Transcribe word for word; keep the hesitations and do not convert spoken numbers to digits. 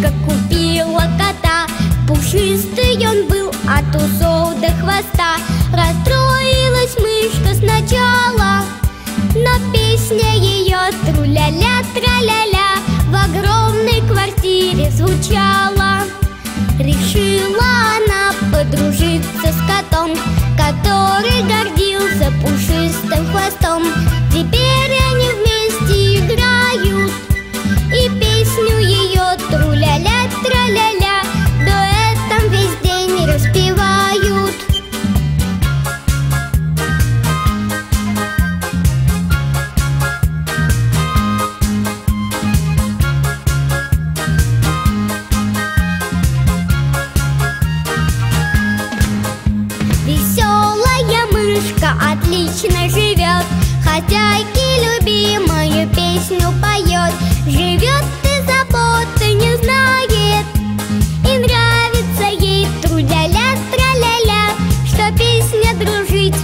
мышка купила кота. Пушистый он был от усов до хвоста. Расстроилась мышка сначала, но песня ее тру-ля-ля, тра-ля-ля в огромной квартире звучала. Решила она подружиться с котом, который гордился пушистым хвостом. Теперь они вместе играют и песню ее тру-ля-ля, тра-ля-ля дуэтом весь день распевают. Веселая мышка отлично живет, хозяйке любимую песню поет. Живет и заботы не знает, и нравится ей тру-ля-ля, тра-ля-ля, что песня дружить